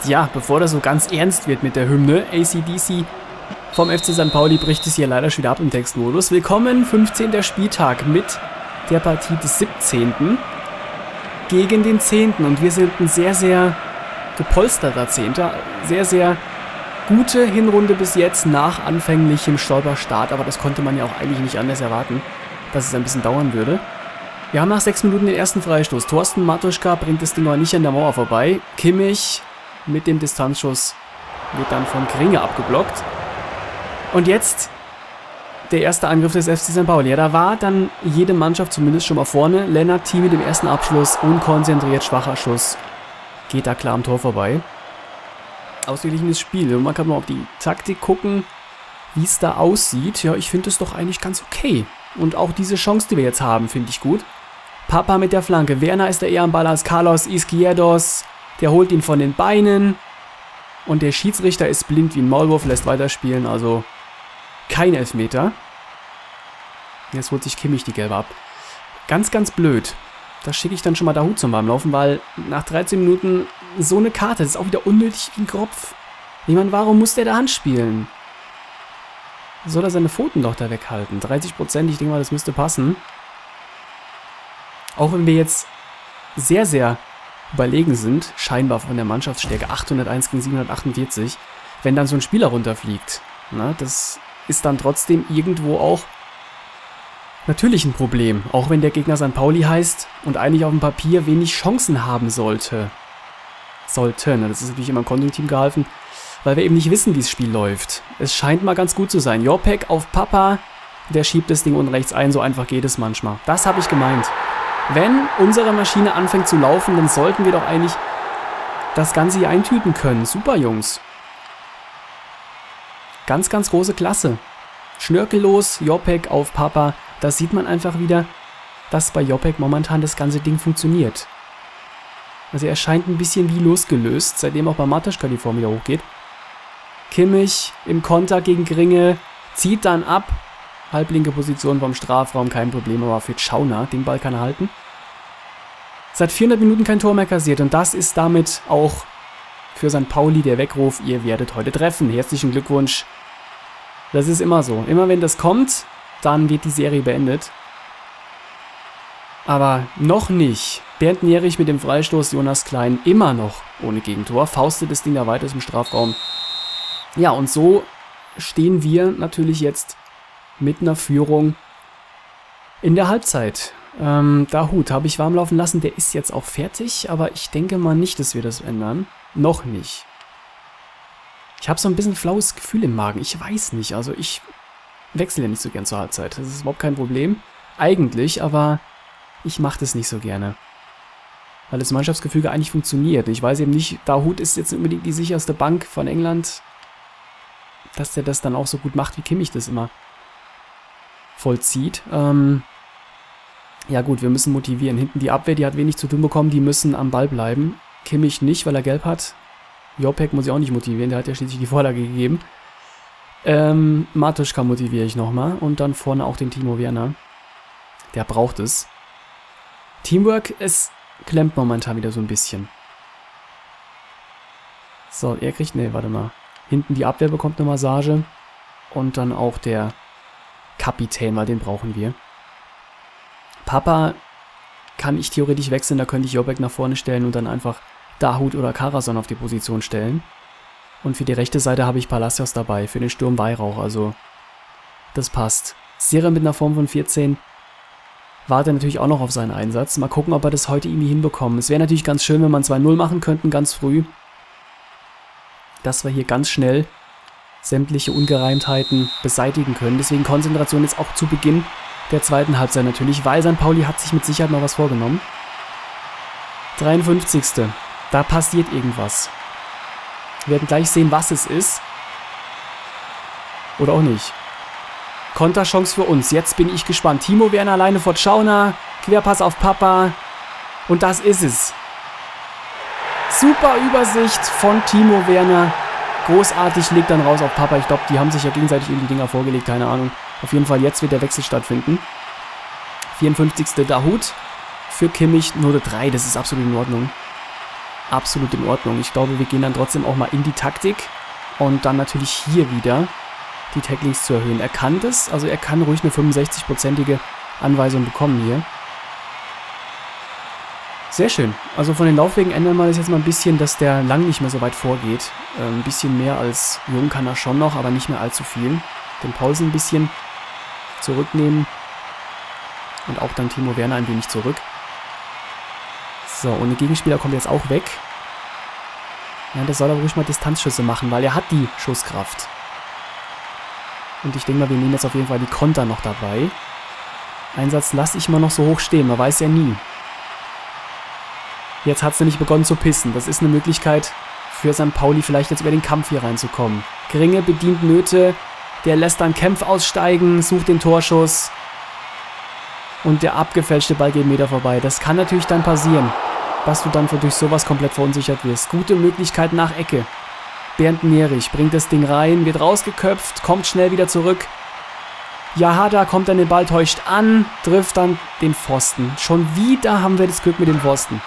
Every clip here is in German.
ja, bevor das so ganz ernst wird mit der Hymne, AC/DC vom FC St. Pauli bricht es hier leider schon wieder ab im Textmodus. Willkommen, 15. Spieltag mit der Partie des 17. gegen den 10. Und wir sind ein sehr, sehr gepolsterter 10. Sehr, sehr gute Hinrunde bis jetzt nach anfänglichem Stolperstart. Aber das konnte man ja auch eigentlich nicht anders erwarten, dass es ein bisschen dauern würde. Wir haben nach 6 Minuten den ersten Freistoß. Thorsten Matuschka bringt das Ding noch nicht an der Mauer vorbei. Kimmich mit dem Distanzschuss wird dann von Gringe abgeblockt. Und jetzt der erste Angriff des FC St. Pauli. Ja, da war dann jede Mannschaft zumindest schon mal vorne. Lennart Thiel mit dem ersten Abschluss, unkonzentriert, schwacher Schuss. Geht da klar am Tor vorbei. Ausgeglichenes Spiel. Und man kann mal auf die Taktik gucken, wie es da aussieht. Ja, ich finde es doch eigentlich ganz okay. Und auch diese Chance, die wir jetzt haben, finde ich gut. Papa mit der Flanke. Werner ist da eher am Ball als Carlos Izquierdos. Der holt ihn von den Beinen. Und der Schiedsrichter ist blind wie ein Maulwurf, lässt weiterspielen. Also kein Elfmeter. Jetzt holt sich Kimmich die Gelbe ab. Ganz, ganz blöd. Da schicke ich dann schon mal Dahoud zum Warmlaufen, weil nach 13 Minuten so eine Karte, das ist auch wieder unnötig wie ein Kropf. Ich meine, warum muss der da Hand spielen? Soll er seine Pfoten doch da weghalten? 30%, ich denke mal, das müsste passen. Auch wenn wir jetzt sehr, sehr überlegen sind, scheinbar von der Mannschaftsstärke, 801 gegen 748, wenn dann so ein Spieler runterfliegt. Na, das ist dann trotzdem irgendwo auch natürlich ein Problem. Auch wenn der Gegner St. Pauli heißt und eigentlich auf dem Papier wenig Chancen haben sollte. Sollten. Das ist natürlich immer im Konjunktiv gehalten, weil wir eben nicht wissen, wie das Spiel läuft. Es scheint mal ganz gut zu sein. Jopek auf Papa, der schiebt das Ding unten rechts ein, so einfach geht es manchmal. Das habe ich gemeint. Wenn unsere Maschine anfängt zu laufen, dann sollten wir doch eigentlich das Ganze hier eintüten können. Super, Jungs. Ganz, ganz große Klasse. Schnörkellos, Jopek auf Papa. Da sieht man einfach wieder, dass bei Jopek momentan das ganze Ding funktioniert. Also er scheint ein bisschen wie losgelöst, seitdem auch bei Matuschka die Form wieder hochgeht. Kimmich im Konter gegen Gringe, zieht dann ab. Halblinke Position vom Strafraum, kein Problem, aber für Schauner, den Ball kann er halten. Seit 400 Minuten kein Tor mehr kassiert und das ist damit auch für St. Pauli der Weckruf, ihr werdet heute treffen. Herzlichen Glückwunsch. Das ist immer so. Immer wenn das kommt, dann wird die Serie beendet. Aber noch nicht. Bernd Nierich mit dem Freistoß, Jonas Klein immer noch ohne Gegentor. Faustet das Ding da weiter im Strafraum. Ja, und so stehen wir natürlich jetzt mit einer Führung in der Halbzeit. Dahoud habe ich warm laufen lassen. Der ist jetzt auch fertig, aber ich denke mal nicht, dass wir das ändern. Noch nicht. Ich habe so ein bisschen flaues Gefühl im Magen. Ich weiß nicht. Also ich wechsle ja nicht so gern zur Halbzeit. Das ist überhaupt kein Problem. Eigentlich, aber ich mache das nicht so gerne. Weil das Mannschaftsgefüge eigentlich funktioniert. Ich weiß eben nicht, Dahoud ist jetzt unbedingt die sicherste Bank von England, dass der das dann auch so gut macht, wie Kimmich das immer vollzieht. Ja gut, wir müssen motivieren. Hinten die Abwehr, die hat wenig zu tun bekommen, die müssen am Ball bleiben. Kimmich nicht, weil er gelb hat. Jopek muss ich auch nicht motivieren, der hat ja schließlich die Vorlage gegeben. Matuschka motiviere ich nochmal. Und dann vorne auch den Timo Werner. Der braucht es. Teamwork, es klemmt momentan wieder so ein bisschen. So, er kriegt, ne, warte mal. Hinten die Abwehr bekommt eine Massage. Und dann auch der Kapitän, weil den brauchen wir. Papa kann ich theoretisch wechseln, da könnte ich Jopek nach vorne stellen und dann einfach Dahoud oder Karason auf die Position stellen. Und für die rechte Seite habe ich Palacios dabei, für den Sturm Weihrauch, also das passt. Sera mit einer Form von 14 wartet natürlich auch noch auf seinen Einsatz. Mal gucken, ob wir das heute irgendwie hinbekommen. Es wäre natürlich ganz schön, wenn man 2-0 machen könnten, ganz früh. Dass wir hier ganz schnell sämtliche Ungereimtheiten beseitigen können. Deswegen Konzentration jetzt auch zu Beginn der zweiten Halbzeit natürlich, weil St. Pauli hat sich mit Sicherheit noch was vorgenommen. 53. Da passiert irgendwas. Wir werden gleich sehen, was es ist. Oder auch nicht. Konterchance für uns. Jetzt bin ich gespannt. Timo Werner alleine vor Schauner. Querpass auf Papa. Und das ist es. Super Übersicht von Timo Werner. Großartig, legt dann raus auf Papa. Ich glaube, die haben sich ja gegenseitig irgendwie die Dinger vorgelegt. Keine Ahnung. Auf jeden Fall, jetzt wird der Wechsel stattfinden. 54. Dahoud. Für Kimmich Note 3. Das ist absolut in Ordnung. absolut in Ordnung. Ich glaube, wir gehen dann trotzdem auch mal in die Taktik und dann natürlich hier wieder die Tacklings zu erhöhen. Er kann das, also er kann ruhig eine 65%ige Anweisung bekommen hier. Sehr schön. Also von den Laufwegen ändern wir das jetzt mal ein bisschen, dass der lang nicht mehr so weit vorgeht. Ein bisschen mehr als Jung kann er schon noch, aber nicht mehr allzu viel. Den Paulsen ein bisschen zurücknehmen und auch dann Timo Werner ein wenig zurück. So, und der Gegenspieler kommt jetzt auch weg. Ja, der soll aber ruhig mal Distanzschüsse machen, weil er hat die Schusskraft. Und ich denke mal, wir nehmen jetzt auf jeden Fall die Konter noch dabei. Einsatz lasse ich mal noch so hoch stehen, man weiß ja nie. Jetzt hat es nämlich begonnen zu pissen. Das ist eine Möglichkeit für St. Pauli vielleicht jetzt über den Kampf hier reinzukommen. Gringe bedient Nöte, der lässt dann Kempf aussteigen, sucht den Torschuss. Und der abgefälschte Ball geht Meter vorbei. Das kann natürlich dann passieren, dass du dann durch sowas komplett verunsichert wirst. Gute Möglichkeit nach Ecke. Bernd Nerich bringt das Ding rein, wird rausgeköpft, kommt schnell wieder zurück. Yahada kommt dann den Ball, täuscht an, trifft dann den Pfosten. Schon wieder haben wir das Glück mit dem Pfosten.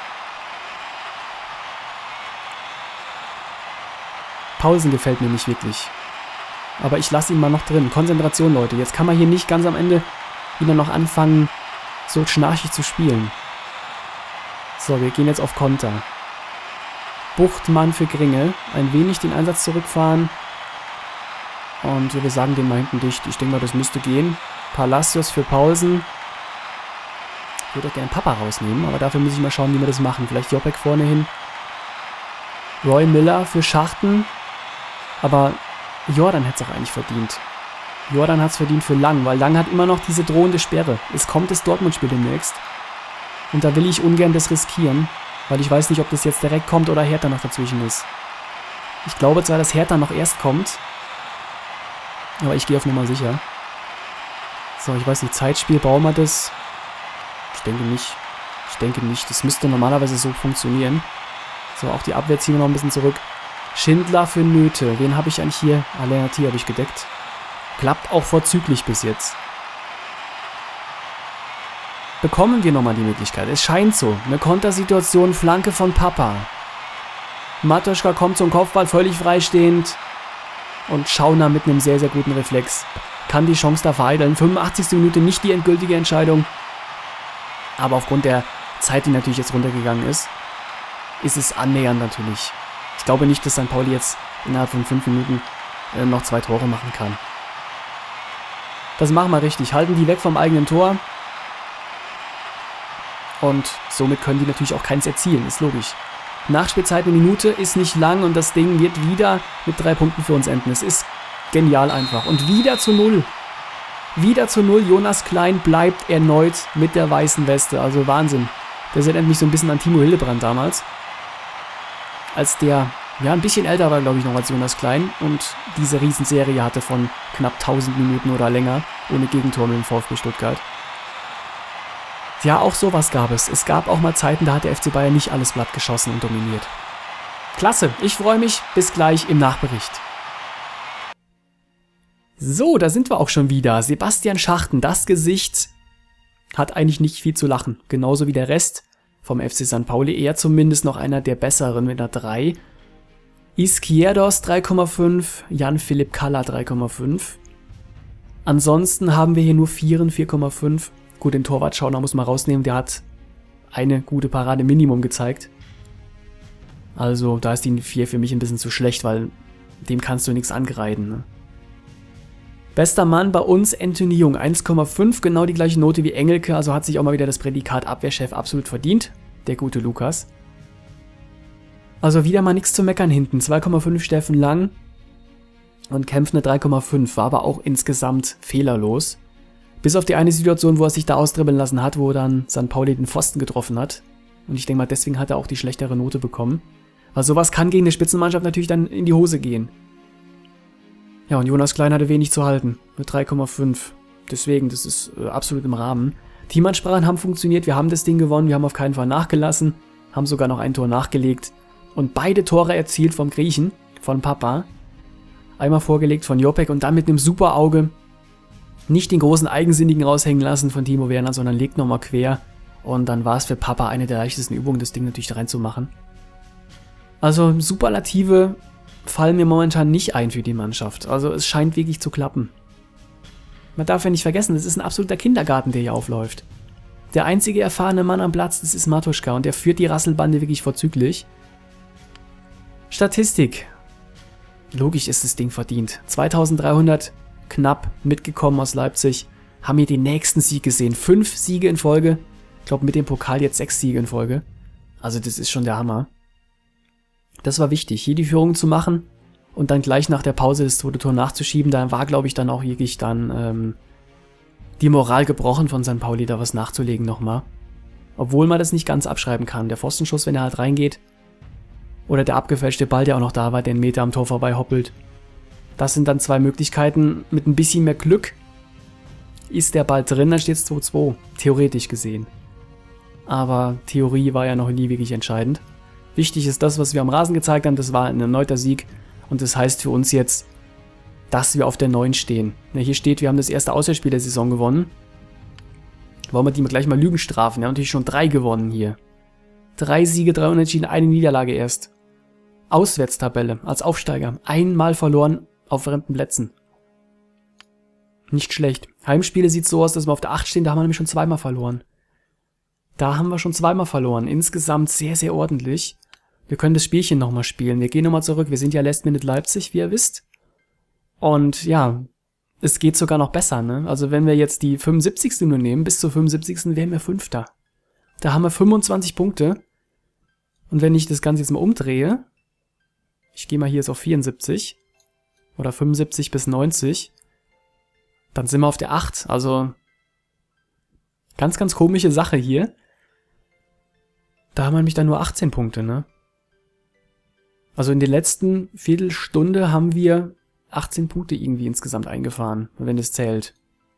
Paulsen gefällt mir nicht wirklich. Aber ich lasse ihn mal noch drin. Konzentration, Leute. Jetzt kann man hier nicht ganz am Ende wieder noch anfangen, so schnarchig zu spielen. So, wir gehen jetzt auf Konter. Buchtmann für Gringe. Ein wenig den Einsatz zurückfahren. Und wir sagen den mal hinten dicht. Ich denke mal, das müsste gehen. Palacios für Paulsen. Ich würde auch gerne Papa rausnehmen, aber dafür muss ich mal schauen, wie wir das machen. Vielleicht Jopek vorne hin. Roy Miller für Schachten. Aber Jordan hätte es auch eigentlich verdient. Jordan hat es verdient für Lang, weil Lang hat immer noch diese drohende Sperre. Es kommt das Dortmund-Spiel demnächst. Und da will ich ungern das riskieren, weil ich weiß nicht, ob das jetzt direkt kommt oder Hertha noch dazwischen ist. Ich glaube zwar, dass Hertha noch erst kommt, aber ich gehe auf Nummer sicher. So, ich weiß nicht, Zeitspiel, bauen wir das? Ich denke nicht. Ich denke nicht. Das müsste normalerweise so funktionieren. So, auch die Abwehr ziehen wir noch ein bisschen zurück. Schindler für Nöte. Wen habe ich eigentlich hier? Alernativ habe ich gedeckt. Klappt auch vorzüglich bis jetzt. Bekommen wir nochmal die Möglichkeit. Es scheint so. Eine Kontersituation, Flanke von Papa. Matuschka kommt zum Kopfball, völlig freistehend. Und Schauner mit einem sehr, sehr guten Reflex kann die Chance da vereiteln. 85. Minute, nicht die endgültige Entscheidung. Aber aufgrund der Zeit, die natürlich jetzt runtergegangen ist, ist es annähernd natürlich. Ich glaube nicht, dass St. Pauli jetzt innerhalb von 5 Minuten noch 2 Tore machen kann. Das machen wir richtig. Halten die weg vom eigenen Tor. Und somit können die natürlich auch keins erzielen, ist logisch. Nachspielzeit eine Minute ist nicht lang und das Ding wird wieder mit 3 Punkten für uns enden. Es ist genial einfach. Und wieder zu 0. Wieder zu 0. Jonas Klein bleibt erneut mit der weißen Weste. Also Wahnsinn. Das erinnert mich so ein bisschen an Timo Hildebrand damals. Als der, ja, ein bisschen älter war, glaube ich, noch als Jonas Klein und diese Riesenserie hatte von knapp 1000 Minuten oder länger ohne Gegentor mit dem VfB Stuttgart. Ja, auch sowas gab es. Es gab auch mal Zeiten, da hat der FC Bayern nicht alles glatt geschossen und dominiert. Klasse, ich freue mich. Bis gleich im Nachbericht. So, da sind wir auch schon wieder. Sebastian Schachten, das Gesicht, hat eigentlich nicht viel zu lachen. Genauso wie der Rest vom FC St. Pauli. Er zumindest noch einer der besseren mit einer 3. Izquierdos 3,5, Jan-Philipp Kalla 3,5. Ansonsten haben wir hier nur 4,5. Gut, den Torwart Schauner muss man rausnehmen, der hat eine gute Parade Minimum gezeigt. Also da ist die 4 für mich ein bisschen zu schlecht, weil dem kannst du nichts angreifen. Ne? Bester Mann bei uns Anthony Jung, 1,5, genau die gleiche Note wie Engelke, also hat sich auch mal wieder das Prädikat Abwehrchef absolut verdient, der gute Lukas. Also wieder mal nichts zu meckern hinten, 2,5 Steffen Lang und Kempf eine 3,5, war aber auch insgesamt fehlerlos. Bis auf die eine Situation, wo er sich da austribbeln lassen hat, wo dann St. Pauli den Pfosten getroffen hat. Und ich denke mal, deswegen hat er auch die schlechtere Note bekommen. Weil sowas kann gegen eine Spitzenmannschaft natürlich dann in die Hose gehen. Ja, und Jonas Klein hatte wenig zu halten. Mit 3,5. Deswegen, das ist absolut im Rahmen. Teamansprachen haben funktioniert, wir haben das Ding gewonnen, wir haben auf keinen Fall nachgelassen. Haben sogar noch ein Tor nachgelegt. Und beide Tore erzielt vom Griechen, von Papa. Einmal vorgelegt von Jopek und dann mit einem super Auge. Nicht den großen Eigensinnigen raushängen lassen von Timo Werner, sondern legt nochmal quer. Und dann war es für Papa eine der leichtesten Übungen, das Ding natürlich reinzumachen. Also Superlative fallen mir momentan nicht ein für die Mannschaft. Also es scheint wirklich zu klappen. Man darf ja nicht vergessen, das ist ein absoluter Kindergarten, der hier aufläuft. Der einzige erfahrene Mann am Platz, das ist Matuschka und der führt die Rasselbande wirklich vorzüglich. Statistik. Logisch ist das Ding verdient. 2300 knapp mitgekommen aus Leipzig. Haben hier den nächsten Sieg gesehen. 5 Siege in Folge. Ich glaube mit dem Pokal jetzt 6 Siege in Folge. Also das ist schon der Hammer. Das war wichtig, hier die Führung zu machen und dann gleich nach der Pause das zweite Tor nachzuschieben. Da war, glaube ich, dann auch wirklich dann die Moral gebrochen von St. Pauli, da was nachzulegen nochmal. Obwohl man das nicht ganz abschreiben kann. Der Pfostenschuss, wenn er halt reingeht, oder der abgefälschte Ball, der auch noch da war, der einen Meter am Tor vorbei hoppelt. Das sind dann 2 Möglichkeiten. Mit ein bisschen mehr Glück ist der Ball drin, dann steht es 2-2, theoretisch gesehen. Aber Theorie war ja noch nie wirklich entscheidend. Wichtig ist das, was wir am Rasen gezeigt haben, das war ein erneuter Sieg und das heißt für uns jetzt, dass wir auf der 9 stehen. Ja, hier steht, wir haben das erste Auswärtsspiel der Saison gewonnen. Wollen wir die gleich mal Lügen strafen? Wir haben natürlich schon 3 gewonnen hier. 3 Siege, 3 Unentschieden, 1 Niederlage erst. Auswärtstabelle als Aufsteiger. Einmal verloren auf fremden Plätzen. Nicht schlecht. Heimspiele sieht so aus, dass wir auf der 8 stehen, da haben wir nämlich schon 2-mal verloren. Da haben wir schon 2-mal verloren. Insgesamt sehr, sehr ordentlich. Wir können das Spielchen nochmal spielen. Wir gehen nochmal zurück. Wir sind ja Last Minute Leipzig, wie ihr wisst. Und ja, es geht sogar noch besser, ne? Also wenn wir jetzt die 75. nur nehmen, bis zur 75. wären wir 5. Da haben wir 25 Punkte. Und wenn ich das Ganze jetzt mal umdrehe, ich gehe mal hier jetzt auf 74 oder 75 bis 90, dann sind wir auf der 8. Also ganz, ganz komische Sache hier. Da haben wir nämlich dann nur 18 Punkte, ne? Also in der letzten Viertelstunde haben wir 18 Punkte irgendwie insgesamt eingefahren, wenn es zählt.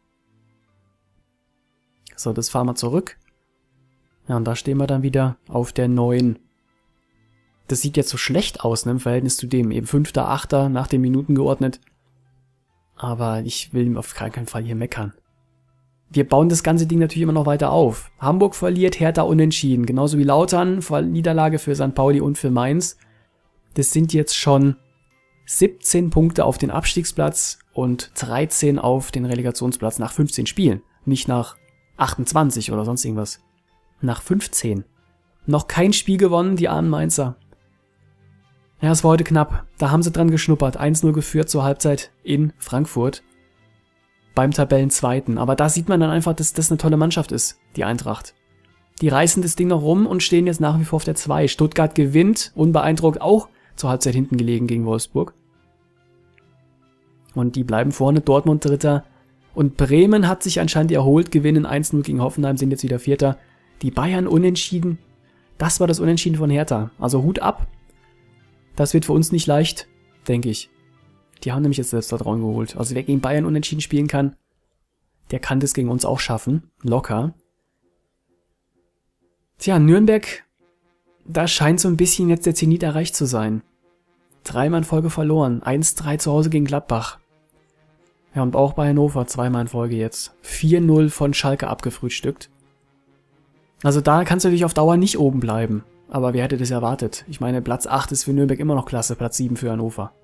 So, das fahren wir zurück. Ja, und da stehen wir dann wieder auf der 9. Das sieht jetzt so schlecht aus, ne, im Verhältnis zu dem. Eben 5., 8. nach den Minuten geordnet. Aber ich will auf keinen Fall hier meckern. Wir bauen das ganze Ding natürlich immer noch weiter auf. Hamburg verliert, Hertha unentschieden. Genauso wie Lautern, Niederlage für St. Pauli und für Mainz. Das sind jetzt schon 17 Punkte auf den Abstiegsplatz und 13 auf den Relegationsplatz nach 15 Spielen. Nicht nach 28 oder sonst irgendwas. Nach 15. Noch kein Spiel gewonnen, die armen Mainzer. Ja, es war heute knapp. Da haben sie dran geschnuppert. 1-0 geführt zur Halbzeit in Frankfurt. Beim Tabellenzweiten. Aber da sieht man dann einfach, dass das eine tolle Mannschaft ist, die Eintracht. Die reißen das Ding noch rum und stehen jetzt nach wie vor auf der 2. Stuttgart gewinnt, unbeeindruckt auch zur Halbzeit hinten gelegen gegen Wolfsburg. Und die bleiben vorne, Dortmund Dritter. Und Bremen hat sich anscheinend erholt, gewinnen 1-0 gegen Hoffenheim, sind jetzt wieder Vierter. Die Bayern unentschieden. Das war das Unentschieden von Hertha. Also Hut ab. Das wird für uns nicht leicht, denke ich. Die haben nämlich jetzt Selbstvertrauen geholt. Also wer gegen Bayern unentschieden spielen kann, der kann das gegen uns auch schaffen. Locker. Tja, Nürnberg, da scheint so ein bisschen jetzt der Zenit erreicht zu sein. 3-mal in Folge verloren. 1-3 zu Hause gegen Gladbach. Ja, und auch bei Hannover 2-mal in Folge jetzt. 4-0 von Schalke abgefrühstückt. Also da kannst du natürlich auf Dauer nicht oben bleiben. Aber wer hätte das erwartet? Ich meine, Platz 8 ist für Nürnberg immer noch klasse, Platz 7 für Hannover.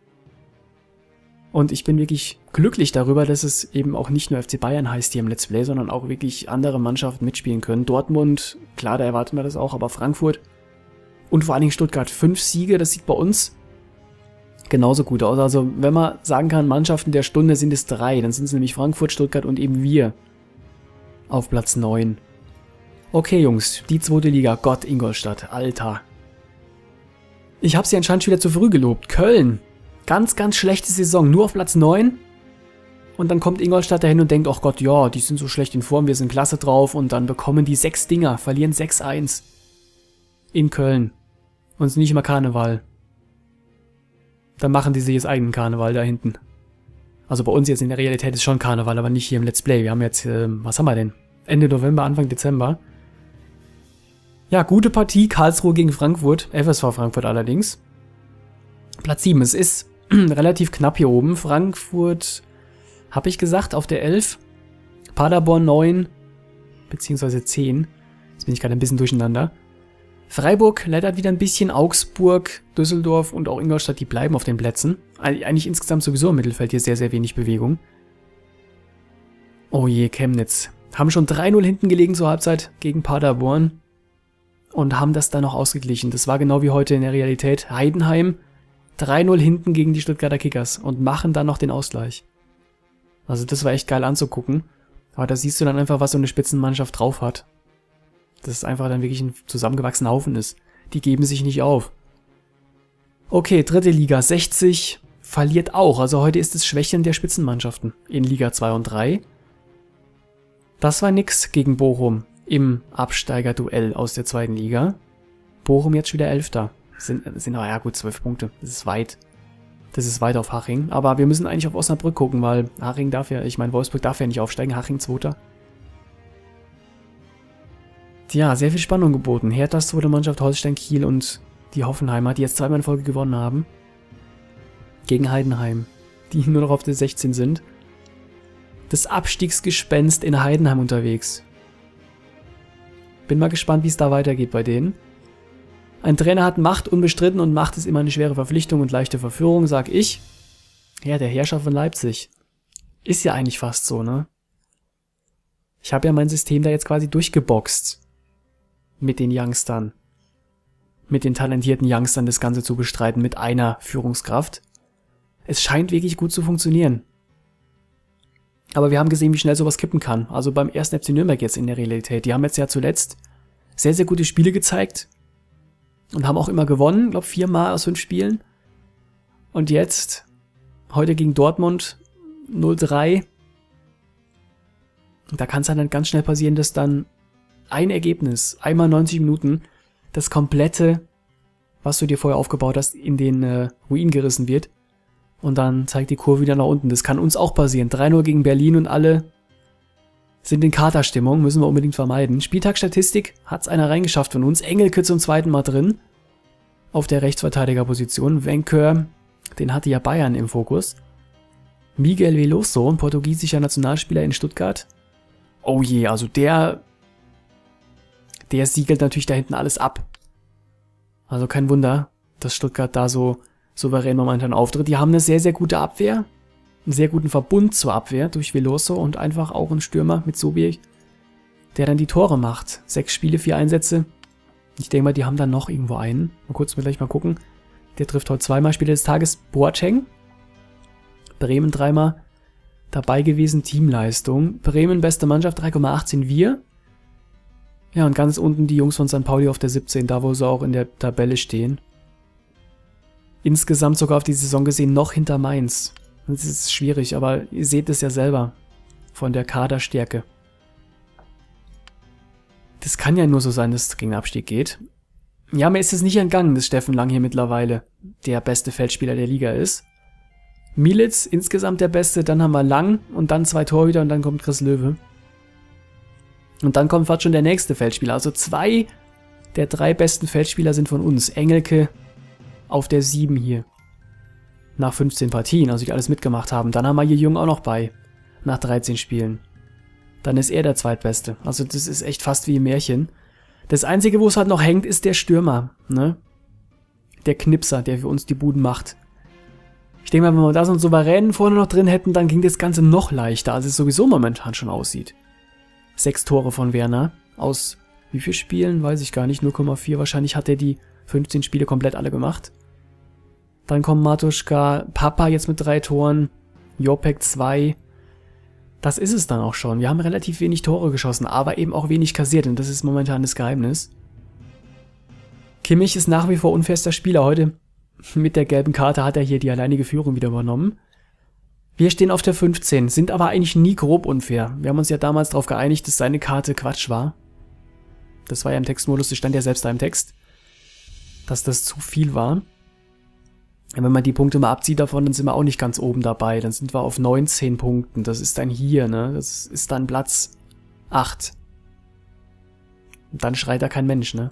Und ich bin wirklich glücklich darüber, dass es eben auch nicht nur FC Bayern heißt hier im Let's Play, sondern auch wirklich andere Mannschaften mitspielen können. Dortmund, klar, da erwarten wir das auch, aber Frankfurt und vor allen Dingen Stuttgart. 5 Siege, das sieht bei uns genauso gut aus. Also wenn man sagen kann, Mannschaften der Stunde sind es 3, dann sind es nämlich Frankfurt, Stuttgart und eben wir auf Platz 9. Okay, Jungs, die 2. Liga, Gott, Ingolstadt, Alter. Ich habe sie anscheinend schon wieder zu früh gelobt. Köln, ganz, ganz schlechte Saison, nur auf Platz 9. Und dann kommt Ingolstadt dahin und denkt, ach Gott, ja, die sind so schlecht in Form, wir sind klasse drauf. Und dann bekommen die 6 Dinger, verlieren 6-1 in Köln. Und es ist nicht mal Karneval. Dann machen die sich jetzt eigenen Karneval da hinten. Also bei uns jetzt in der Realität ist schon Karneval, aber nicht hier im Let's Play. Wir haben jetzt, was haben wir denn? Ende November, Anfang Dezember. Ja, gute Partie, Karlsruhe gegen Frankfurt, FSV Frankfurt allerdings. Platz 7, es ist relativ knapp hier oben. Frankfurt, habe ich gesagt, auf der 11. Paderborn 9, beziehungsweise 10. Jetzt bin ich gerade ein bisschen durcheinander. Freiburg leitert wieder ein bisschen, Augsburg, Düsseldorf und auch Ingolstadt, die bleiben auf den Plätzen. Eigentlich insgesamt sowieso im Mittelfeld hier sehr, sehr wenig Bewegung. Oh je, Chemnitz. Haben schon 3-0 hinten gelegen zur Halbzeit gegen Paderborn und haben das dann noch ausgeglichen. Das war genau wie heute in der Realität. Heidenheim 3-0 hinten gegen die Stuttgarter Kickers und machen dann noch den Ausgleich. Also das war echt geil anzugucken. Aber da siehst du dann einfach, was so eine Spitzenmannschaft drauf hat. Dass es einfach dann wirklich ein zusammengewachsener Haufen ist. Die geben sich nicht auf. Okay, dritte Liga. 60 verliert auch. Also heute ist es Schwächeln der Spitzenmannschaften in Liga 2 und 3. Das war nix gegen Bochum im Absteigerduell aus der zweiten Liga. Bochum jetzt wieder 11. Sind aber ja gut 12 Punkte. Das ist weit. Das ist weit auf Haching. Aber wir müssen eigentlich auf Osnabrück gucken, weil Haching darf ja, ich meine Wolfsburg darf ja nicht aufsteigen. Haching 2. Tja, sehr viel Spannung geboten. Herthas zweite Mannschaft, Holstein Kiel und die Hoffenheimer, die jetzt zweimal in Folge gewonnen haben. Gegen Heidenheim, die nur noch auf der 16 sind. Das Abstiegsgespenst in Heidenheim unterwegs. Bin mal gespannt, wie es da weitergeht bei denen. Ein Trainer hat Macht unbestritten und Macht ist immer eine schwere Verpflichtung und leichte Verführung, sag ich. Ja, der Herrscher von Leipzig. Ist ja eigentlich fast so, ne? Ich habe ja mein System da jetzt quasi durchgeboxt. Mit den Youngstern. Mit den talentierten Youngstern das Ganze zu bestreiten, mit einer Führungskraft. Es scheint wirklich gut zu funktionieren. Aber wir haben gesehen, wie schnell sowas kippen kann. Also beim 1. FC Nürnberg jetzt in der Realität. Die haben jetzt ja zuletzt sehr, sehr gute Spiele gezeigt. Und haben auch immer gewonnen. Ich glaube 4-mal aus 5 Spielen. Und jetzt, heute gegen Dortmund, 0-3. Da kann es dann ganz schnell passieren, dass dann ein Ergebnis, einmal 90 Minuten, das komplette, was du dir vorher aufgebaut hast, in den Ruin gerissen wird. Und dann zeigt die Kurve wieder nach unten. Das kann uns auch passieren. 3-0 gegen Berlin und alle sind in Katerstimmung. Müssen wir unbedingt vermeiden. Spieltagsstatistik hat es einer reingeschafft von uns. Engelke zum zweiten Mal drin. Auf der Rechtsverteidigerposition. Wenkör, den hatte ja Bayern im Fokus. Miguel Veloso, ein portugiesischer Nationalspieler in Stuttgart. Oh je, also der siegelt natürlich da hinten alles ab. Also kein Wunder, dass Stuttgart da so souverän momentan auftritt. Die haben eine sehr, sehr gute Abwehr. Einen sehr guten Verbund zur Abwehr durch Veloso und einfach auch einen Stürmer mit Sobiech, der dann die Tore macht. 6 Spiele, 4 Einsätze. Ich denke mal, die haben dann noch irgendwo einen. Mal kurz gleich mal gucken. Der trifft heute 2-mal Spieler des Tages. Boateng. Bremen 3-mal dabei gewesen. Teamleistung. Bremen beste Mannschaft, 3,18 wir. Ja, und ganz unten die Jungs von St. Pauli auf der 17, da wo sie auch in der Tabelle stehen. Insgesamt sogar auf die Saison gesehen noch hinter Mainz. Das ist schwierig, aber ihr seht es ja selber von der Kaderstärke. Das kann ja nur so sein, dass es gegen Abstieg geht. Ja, mir ist es nicht entgangen, dass Steffen Lang hier mittlerweile der beste Feldspieler der Liga ist. Militz insgesamt der Beste, dann haben wir Lang und dann 2 Torhüter und dann kommt Chris Löwe. Und dann kommt fast schon der nächste Feldspieler. Also 2 der 3 besten Feldspieler sind von uns. Engelke auf der 7 hier. Nach 15 Partien, also die alles mitgemacht haben. Dann haben wir hier Jung auch noch bei. Nach 13 Spielen. Dann ist er der Zweitbeste. Also das ist echt fast wie ein Märchen. Das Einzige, wo es halt noch hängt, ist der Stürmer. Ne? Der Knipser, der für uns die Buden macht. Ich denke mal, wenn wir da so einen Souveränen vorne noch drin hätten, dann ging das Ganze noch leichter, als es sowieso momentan schon aussieht. 6 Tore von Werner. Aus wie viel Spielen? Weiß ich gar nicht. 0,4. Wahrscheinlich hat er die 15 Spiele komplett alle gemacht. Dann kommen Matuschka, Papa jetzt mit 3 Toren, Jopek 2. Das ist es dann auch schon. Wir haben relativ wenig Tore geschossen, aber eben auch wenig kassiert und das ist momentan das Geheimnis. Kimmich ist nach wie vor unfester Spieler. Heute mit der gelben Karte hat er hier die alleinige Führung wieder übernommen. Wir stehen auf der 15, sind aber eigentlich nie grob unfair. Wir haben uns ja damals darauf geeinigt, dass seine Karte Quatsch war. Das war ja im Textmodus, das stand ja selbst da im Text, dass das zu viel war. Wenn man die Punkte mal abzieht davon, dann sind wir auch nicht ganz oben dabei. Dann sind wir auf 19 Punkten. Das ist dann hier, ne? Das ist dann Platz 8. Und dann schreit da kein Mensch, ne?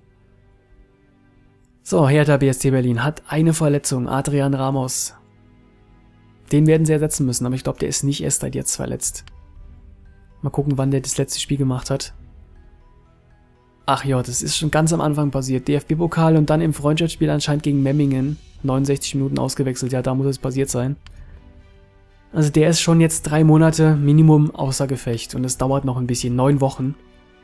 So, Hertha BSC Berlin hat eine Verletzung. Adrian Ramos. Den werden sie ersetzen müssen, aber ich glaube, der ist nicht erst seit jetzt verletzt. Mal gucken, wann der das letzte Spiel gemacht hat. Ach ja, das ist schon ganz am Anfang passiert. DFB-Pokal und dann im Freundschaftsspiel anscheinend gegen Memmingen. 69 Minuten ausgewechselt, ja, da muss es passiert sein. Also der ist schon jetzt 3 Monate Minimum außer Gefecht und es dauert noch ein bisschen, 9 Wochen.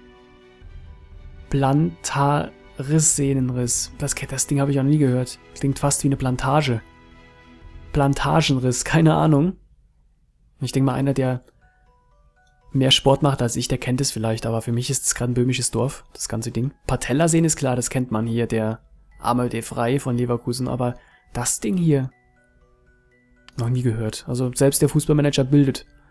Plantarrisssehnenriss. Das Ding habe ich auch nie gehört. Klingt fast wie eine Plantage. Plantagenriss, keine Ahnung. Ich denke mal, einer, der mehr Sport macht als ich, der kennt es vielleicht, aber für mich ist es gerade ein böhmisches Dorf, das ganze Ding. Patellasehne ist klar, das kennt man hier, der Arme de Frey von Leverkusen, aber das Ding hier noch nie gehört. Also selbst der Fußballmanager bildet